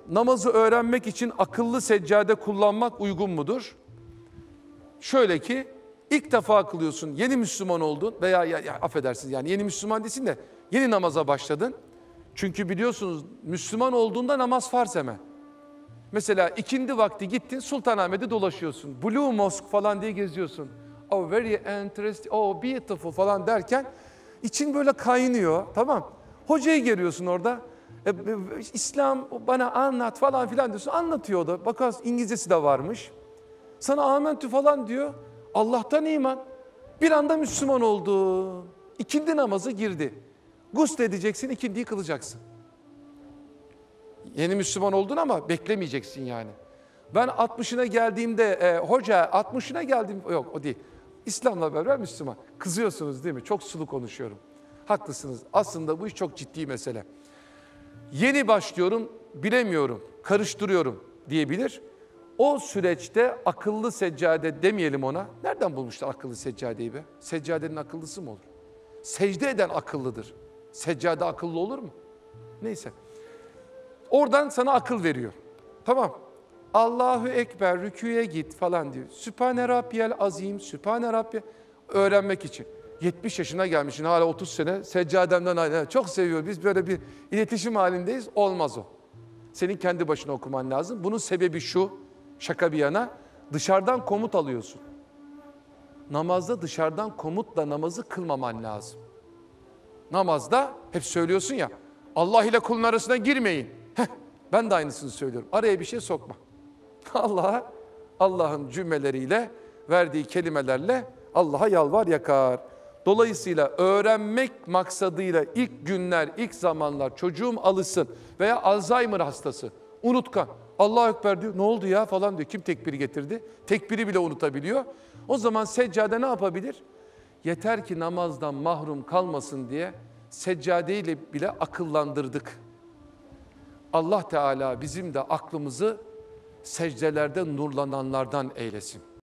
namazı öğrenmek için akıllı seccade kullanmak uygun mudur? Şöyle ki, ilk defa kılıyorsun, yeni Müslüman oldun veya affedersiniz yani yeni Müslüman değilsin de yeni namaza başladın. Çünkü biliyorsunuz Müslüman olduğunda namaz farz hemen. Mesela ikindi vakti gittin Sultanahmet'te dolaşıyorsun. Blue Mosque falan diye geziyorsun. Oh very interesting, oh beautiful falan derken için böyle kaynıyor, tamam. Hocayı görüyorsun orada. İslam bana anlat falan filan diyorsun. Anlatıyor o da. Bakarsın İngilizcesi de varmış. Sana amentü falan diyor. Allah'tan iman. Bir anda Müslüman oldu. İkindi namazı girdi. Gusledeceksin, ikindiyi kılacaksın. Yeni Müslüman oldun ama beklemeyeceksin yani. Ben 60'ına geldiğimde hoca 60'ına geldim, yok o değil. İslam'la beraber Müslüman. Kızıyorsunuz değil mi? Çok sulu konuşuyorum. Haklısınız. Aslında bu iş çok ciddi mesele. Yeni başlıyorum, bilemiyorum, karıştırıyorum diyebilir. O süreçte akıllı seccade demeyelim ona. Nereden bulmuşlar akıllı seccadeyi be? Seccadenin akıllısı mı olur? Secde eden akıllıdır. Seccade akıllı olur mu? Neyse. Oradan sana akıl veriyor. Tamam. Allahu Ekber, rüküye git falan diyor. Sübhane Rabbiyel Azim, Sübhane Rabbi öğrenmek için. 70 yaşına gelmişsin, hala 30 sene seccademden aynı. Çok seviyor. Biz böyle bir iletişim halindeyiz. Olmaz o. Senin kendi başına okuman lazım. Bunun sebebi şu, şaka bir yana, dışarıdan komut alıyorsun. Namazda dışarıdan komutla namazı kılmaman lazım. Namazda hep söylüyorsun ya, Allah ile kulun arasına girmeyin. Ben de aynısını söylüyorum. Araya bir şey sokma. Allah'ın cümleleriyle, verdiği kelimelerle Allah'a yalvar yakar. Dolayısıyla öğrenmek maksadıyla ilk günler, ilk zamanlar çocuğum alışsın veya Alzheimer hastası, unutkan. Allahu Ekber diyor, ne oldu ya falan diyor. Kim tekbiri getirdi? Tekbiri bile unutabiliyor. O zaman seccade ne yapabilir? Yeter ki namazdan mahrum kalmasın diye seccadeyle bile akıllandırdık. Allah Teala bizim de aklımızı secdelerde nurlananlardan eylesin.